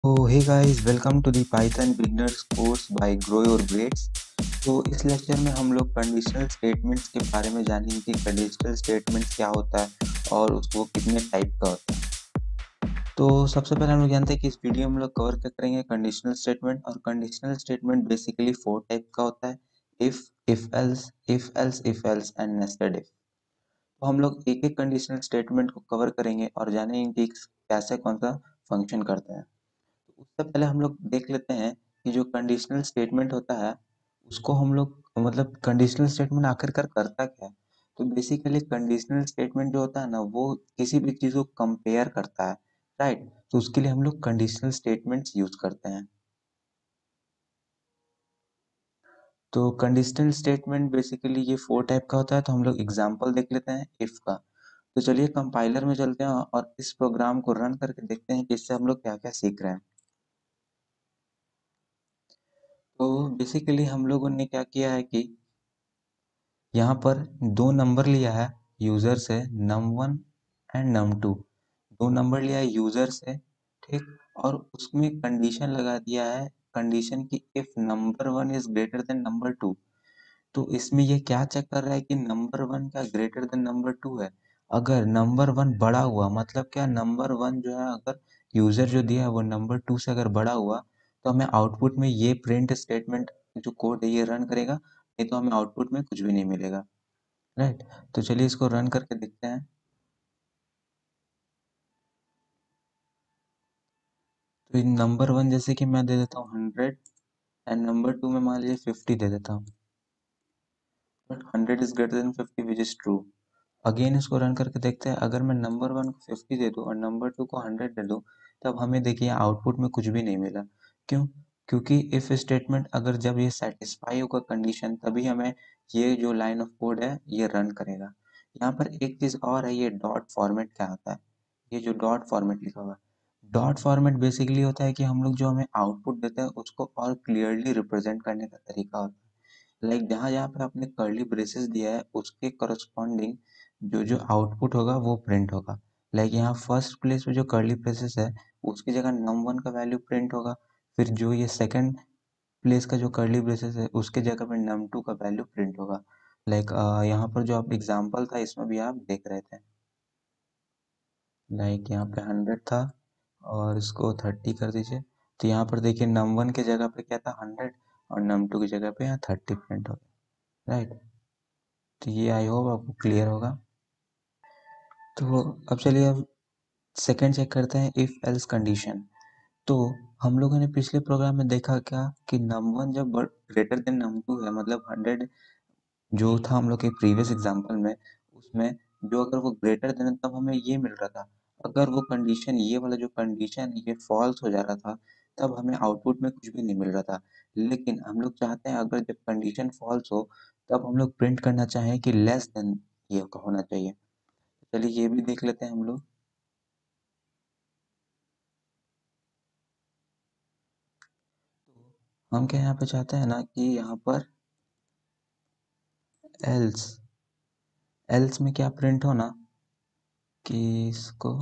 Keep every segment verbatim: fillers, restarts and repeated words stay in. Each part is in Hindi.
तो hey guys, welcome to the Python beginners course by Grow Your Grades. तो इस लेक्चर में हम लोग कंडीशनल स्टेटमेंट्स के बारे में जानेंगे कि कंडीशनल स्टेटमेंट्स क्या होता है और उसको कितने टाइप का होता है। तो सबसे पहले हम लोग जानते हैं कि इस वीडियो में हम लोग कवर क्या करेंगे, कंडीशनल स्टेटमेंट। और conditional statement basically four type का होता है: if, if else, if else, if else and nested if. तो हम लोग एक एक कंडीशनल स्टेटमेंट को कवर करेंगे और जानेंगे कि कैसे कौन सा फंक्शन करता है। उससे पहले हम लोग देख लेते हैं कि जो कंडीशनल स्टेटमेंट होता है उसको हम लोग मतलब कंडीशनल स्टेटमेंट आखिरकार करता क्या है। तो बेसिकली कंडीशनल स्टेटमेंट जो होता है ना, वो किसी भी चीज को कंपेयर करता है, राइट। तो उसके लिए हम लोग कंडीशनल स्टेटमेंट्स यूज करते हैं। तो कंडीशनल स्टेटमेंट बेसिकली ये फोर टाइप का होता है। तो हम लोग एग्जांपल देख लेते हैं इफ का। तो चलिए कंपाइलर में चलते हैं और इस प्रोग्राम को रन करके देखते हैं कि इससे हम लोग क्या क्या सीख रहे हैं। तो बेसिकली हम लोगों ने क्या किया है कि यहाँ पर दो नंबर लिया है यूजर से, num one and num two. दो नंबर लिया है यूजर से, ठीक। और उसमें कंडीशन लगा दिया है, कंडीशन की if number one is greater than number two. तो इसमें ये क्या चेक कर रहा है कि नंबर वन का ग्रेटर देन नंबर टू है। अगर नंबर वन बड़ा हुआ, मतलब क्या, नंबर वन जो है अगर यूजर जो दिया है वो नंबर टू से अगर बड़ा हुआ, तो हमें आउटपुट में ये प्रिंट स्टेटमेंट जो कोड है ये रन करेगा, नहीं तो हमें आउटपुट में कुछ भी नहीं मिलेगा, राइट। तो चलिए इसको रन करके देखते हैं। तो इन नंबर वन जैसे कि मैं दे देता हूँ हंड्रेड एंड नंबर टू में मान लीजिए फिफ्टी दे देता हूँ, but hundred is greater than fifty which is true. Again इसको रन करके देखते हैं। अगर मैं नंबर वन को फिफ्टी दे दूं और नंबर टू को हंड्रेड दे दूं, तब हमें देखिए आउटपुट में कुछ भी नहीं मिला। क्यों? क्योंकि इफ स्टेटमेंट अगर जब ये सेटिस्फाई होगा कंडीशन, तभी हमें ये जो लाइन ऑफ कोड है ये रन करेगा। यहाँ पर एक चीज और है, ये डॉट फॉर्मेट क्या होता है। ये जो डॉट फॉर्मेट लिखा हुआ है, डॉट फॉर्मेट बेसिकली होता है कि हम लोग जो हमें आउटपुट देते हैं उसको और क्लियरली रिप्रेजेंट करने का तरीका होता है। लाइक जहाँ जहाँ पे आपने कर्ली ब्रेसेस दिया है उसके करस्पॉन्डिंग जो जो आउटपुट होगा वो प्रिंट होगा। लाइक यहाँ फर्स्ट प्लेस पे जो कर्ली ब्रेसेस है उसकी जगह नम वन का वैल्यू प्रिंट होगा। फिर जो ये सेकंड प्लेस का जो कर्ली ब्रेसेस है उसके जगह पे नम टू का वैल्यू प्रिंट होगा। लाइक यहाँ पर जो आप एग्जाम्पल था इसमें भी आप देख रहे थे, लाइक यहाँ पे हंड्रेड था और इसको थर्टी कर दीजिए। तो यहाँ पर देखिए नम वन के जगह पे क्या था, हंड्रेड, और नम टू की जगह पे यहाँ थर्टी प्रिंट हो गया, राइट। तो ये आई होप आपको क्लियर होगा। तो अब चलिए अब सेकंड चेक करते हैं, इफ एल्स कंडीशन। तो हम लोगों ने पिछले प्रोग्राम में देखा क्या कि नम वन जब ग्रेटर देन नम टू है, मतलब हंड्रेड जो था हम लोग के प्रीवियस एग्जांपल में, उसमें जो अगर वो ग्रेटर देन तब हमें ये मिल रहा था। अगर वो कंडीशन, ये वाला जो कंडीशन ये फॉल्स हो जा रहा था, तब हमें आउटपुट में कुछ भी नहीं मिल रहा था। लेकिन हम लोग चाहते हैं अगर जब कंडीशन फॉल्स हो तब हम लोग प्रिंट करना चाहें कि लेस देन ये होना चाहिए। चलिए ये भी देख लेते हैं हम लोग। हम क्या यहाँ पे चाहते हैं ना कि यहाँ पर एल्स, एल्स में क्या प्रिंट हो ना कि इसको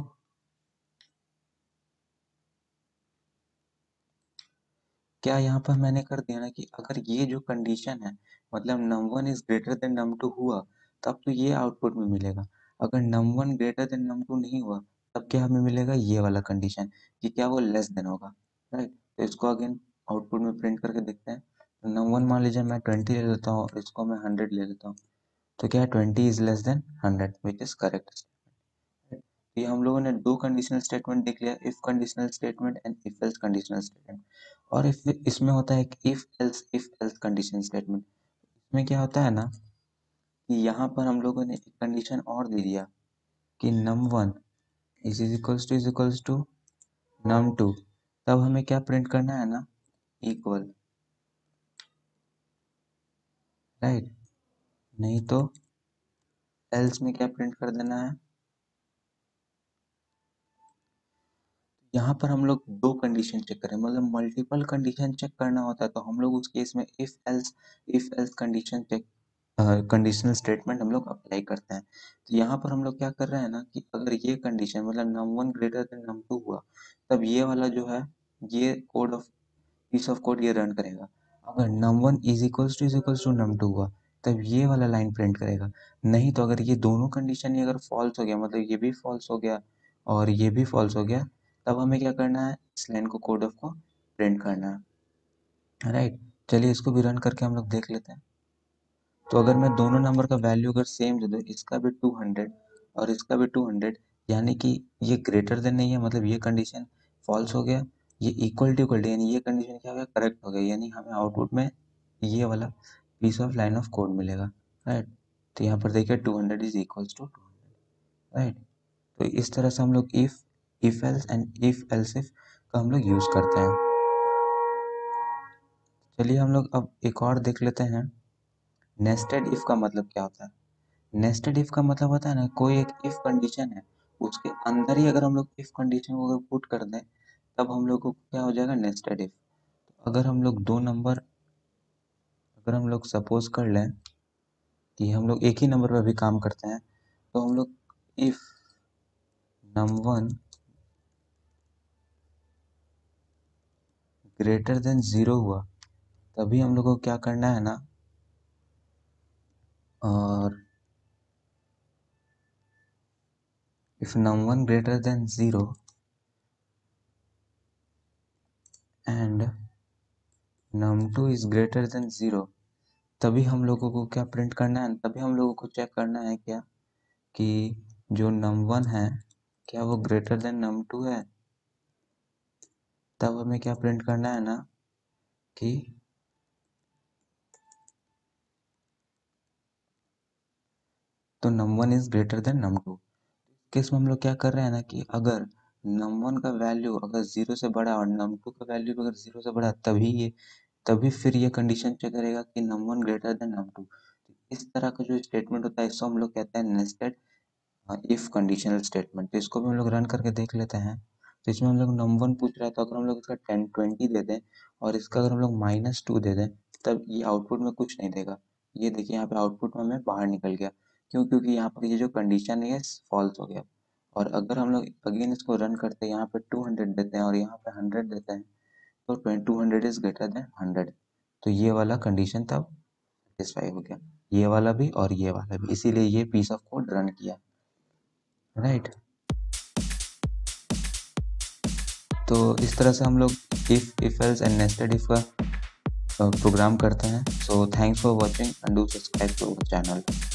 क्या यहाँ पर मैंने कर दिया ना कि अगर ये जो कंडीशन है, मतलब num one is greater than num two हुआ, तब तो ये आउटपुट में मिलेगा। अगर num one greater than num two नहीं हुआ, तब क्या हमें मिलेगा, ये वाला कंडीशन कि क्या वो लेस देन होगा, राइट। तो इसको अगेन आउटपुट में प्रिंट करके देखते हैं। तो नम वन मान लीजिए मैं ट्वेंटी ले लेता हूँ और इसको मैं हंड्रेड ले लेता हूँ। तो क्या है, twenty is less than hundred which is correct. ये हम लोगों ने दो कंडीशनल स्टेटमेंट देख लिया, if conditional statement and if else conditional statement. और इफ इसमें होता है if else, if else condition statement. इसमें क्या होता है ना कि यहाँ पर हम लोगों ने एक कंडीशन और दे दिया कि num one is is equals to is equals to num two. तब हमें क्या प्रिंट करना है ना, इक्वल, राइट। नहीं तो एल्स में क्या प्रिंट कर देना है। यहाँ पर हम लोग दो कंडीशन चेक करें, मतलब मल्टीपल कंडीशन चेक करना होता है तो हम लोग उस केस में if else, if else condition check, conditional statement हम लोग अप्लाई करते हैं। तो यहाँ पर हम लोग क्या कर रहे हैं ना कि अगर ये कंडीशन मतलब num one greater than num two हुआ, तब ये वाला जो है ये code of piece of code ये रन करेगा। अगर num one is equals to is equals to num two हुआ तब ये वाला लाइन प्रिंट करेगा। नहीं तो अगर ये दोनों कंडीशन ही अगर फॉल्स हो गया, मतलब ये भी फॉल्स हो गया और ये भी फॉल्स हो गया, तब हमें क्या करना है, इस लाइन को कोड ऑफ को प्रिंट करना है। राइट, चलिए इसको भी रन करके हम लोग देख लेते हैं। तो अगर मैं दोनों नंबर का वैल्यू अगर सेम दे दूँ, इसका भी टू हंड्रेड और इसका भी टू हंड्रेड, यानी कि ये ग्रेटर देन नहीं है, मतलब ये कंडीशन फॉल्स हो गया, ये इक्वल टू इक्वल टू यानी ये कंडीशन क्या हो गया, करेक्ट हो गया, यानी हमें आउटपुट में ये वाला piece of line of code मिलेगा। राइट, तो यहाँ पर देखिए two hundred is equals to two hundred. Right, तो इस तरह से हम लोग if if else and if else if का हम लोग यूज करते हैं। चलिए हम लोग अब एक और देख लेते हैं, नेस्टेड इफ का मतलब क्या होता है। नेस्टेड इफ का मतलब होता है ना, कोई एक इफ कंडीशन है, उसके अंदर ही अगर हम लोग इफ कंडीशन को अगर पुट कर दें तब हम लोग को क्या हो जाएगा, नेस्टेड इफ। अगर हम लोग दो नंबर, अगर हम लोग सपोज कर लें कि हम लोग एक ही नंबर पर भी काम करते हैं, तो हम लोग if num one greater than zero हुआ तभी हम लोग को क्या करना है ना, और if num one greater than zero and num two is greater than zero, तभी हम लोगों को क्या प्रिंट करना है, तभी हम लोगों को चेक करना है क्या कि जो नम वन है क्या वो ग्रेटर देन नम टू है। तब हमें क्या प्रिंट करना है ना कि तो num one is greater than num two. Case में हम लोग क्या कर रहे हैं ना कि अगर नम वन का वैल्यू अगर जीरो से बड़ा और नम टू का वैल्यू अगर जीरो से बड़ा, तभी ये तभी फिर ये कंडीशन चेक करेगा कि num one greater than num two. इस तरह का जो स्टेटमेंट होता है इसको हम लोग कहते हैं नेस्टेड इफ कंडीशनल स्टेटमेंट। तो इसको भी हम लोग रन करके देख लेते हैं। तो इसमें हम लोग नम वन पूछ रहा है, तो अगर हम लोग इसका टेन ट्वेंटी दे दें और इसका अगर हम लोग माइनस टू दे दें, तब ये आउटपुट में कुछ नहीं देगा। ये देखिए यहाँ पे आउटपुट में हमें बाहर निकल गया, क्यों, क्योंकि यहाँ पर ये जो कंडीशन है फॉल्स हो गया। और अगर हम लोग अगेन इसको रन करते हैं, यहाँ पे टू हंड्रेड देते हैं और यहाँ पे हंड्रेड देते हैं, तो two hundred is greater than hundred, तो ये वाला कंडीशन तब सेटिस्फाई हो गया, ये वाला भी और ये वाला भी, इसीलिए ये पीस ऑफ कोड रन किया। राइट, तो इस तरह से हम लोग if if else and nested if का प्रोग्राम करते हैं। So thanks for watching and do subscribe to our channel.